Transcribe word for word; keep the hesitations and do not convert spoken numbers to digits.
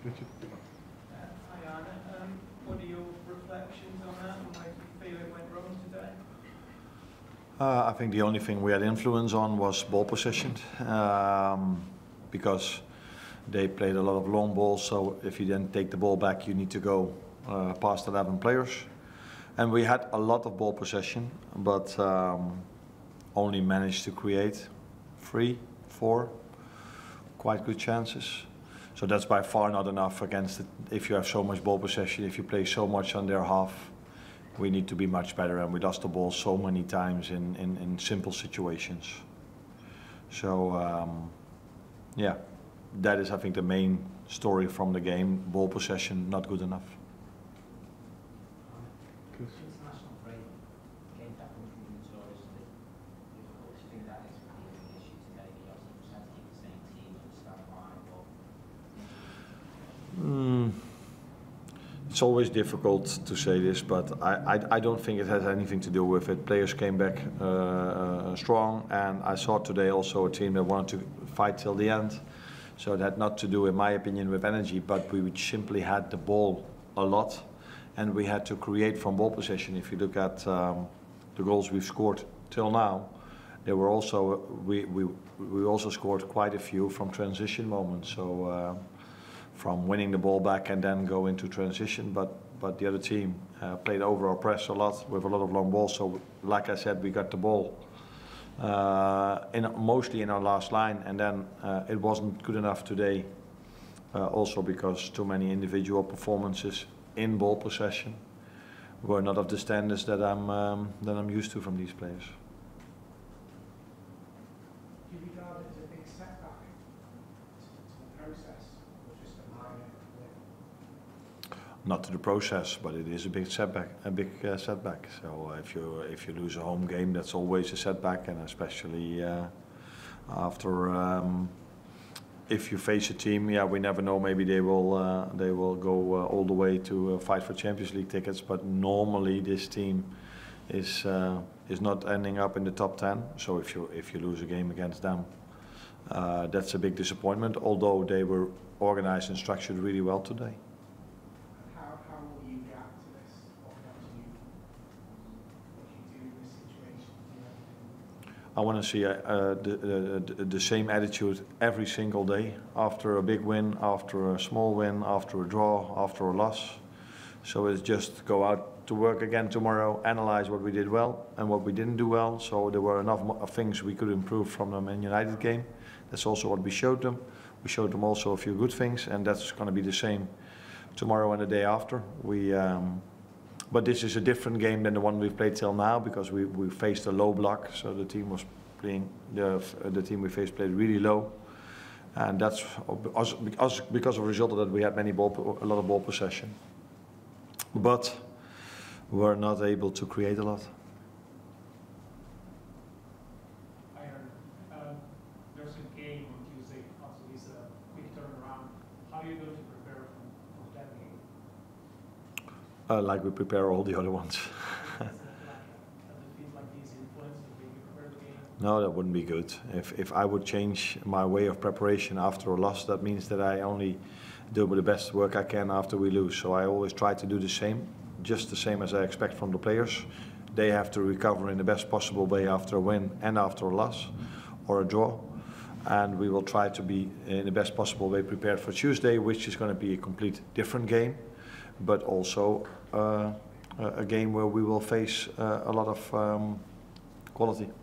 Richard. Uh, hi Arne, um, what are your reflections on that and why do you feel it went wrong today? Uh, I think the only thing we had influence on was ball possession, um, because they played a lot of long balls, so if you then take the ball back you need to go uh, past eleven players. And we had a lot of ball possession, but um, only managed to create three, four quite good chances. So that's by far not enough against it. If you have so much ball possession, if you play so much on their half, we need to be much better, and we lost the ball so many times in, in, in simple situations. So um, yeah, that is I think the main story from the game. Ball possession not good enough. International break came back from notoriously difficult. Do you think that is really an issue today? You obviously just had to keep the same team and start line, but Mm, it's always difficult to say this, but I, I, I don't think it has anything to do with it. Players came back uh, uh, strong, and I saw today also a team that wanted to fight till the end. So that had not to do, in my opinion, with energy, but we simply had the ball a lot, and we had to create from ball possession. If you look at um, the goals we've scored till now, there were also we we we also scored quite a few from transition moments. So. Uh, from winning the ball back and then go into transition, but but the other team uh, played over our press a lot with a lot of long balls. So like I said, we got the ball uh, in mostly in our last line, and then uh, it wasn't good enough today. Uh, also because too many individual performances in ball possession were not of the standards that I'm um, that I'm used to from these players. Do you regard it as a big setback to, to the process? Not to the process, but it is a big setback. A big uh, setback. So uh, if you if you lose a home game, that's always a setback, and especially uh, after um, if you face a team, yeah, we never know. Maybe they will uh, they will go uh, all the way to uh, fight for Champions League tickets. But normally this team is uh, is not ending up in the top ten. So if you if you lose a game against them, uh, that's a big disappointment. Although they were organized and structured really well today. I want to see uh, uh, the, the, the same attitude every single day, after a big win, after a small win, after a draw, after a loss. So it's just go out to work again tomorrow, analyze what we did well and what we didn't do well. So there were enough things we could improve from the Man United game. That's also what we showed them. We showed them also a few good things, and that's going to be the same tomorrow and the day after. We. Um, But this is a different game than the one we've played till now, because we, we faced a low block. So the team was playing, the, the team we faced played really low. And that's because, because of a result of that we had many ball, a lot of ball possession. But we're not able to create a lot. Hi, Arne. Uh, there's a game on Tuesday after this uh, quick turnaround. How are you going to prepare for, for that game? Uh, like we prepare all the other ones. No, that wouldn't be good. If if I would change my way of preparation after a loss, that means that I only do the best work I can after we lose. So I always try to do the same, just the same as I expect from the players. They have to recover in the best possible way after a win and after a loss or a draw. And we will try to be in the best possible way prepared for Tuesday, which is going to be a complete different game, but also uh, a game where we will face uh, a lot of um, quality.